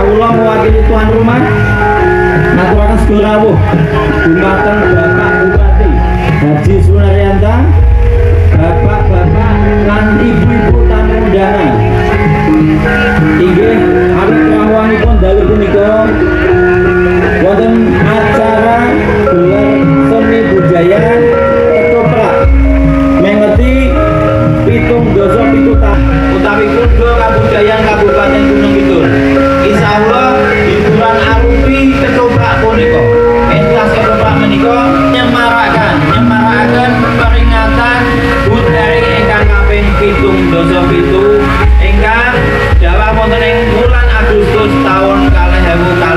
Kawula mewakili tuan rumah ngaturaken sedaya rawuh dumateng Bapak Bupati Haji Sunaryanta, bapak-bapak lan ibu-ibu tamu undangan. Inggih awit rawuhipun dalu punika wonten acara gelar seni budaya ketoprak mengeti 7 utawi kudo kabudayan Kabupaten Gunung Kidul. Insyaallah hiburan arupi ketoprak punika. Entas ketoprak menika nyemaraken peringatan HUT RI ingkang kaping 7 ingkang dawa wonten ing wulan Agustus taun 2023.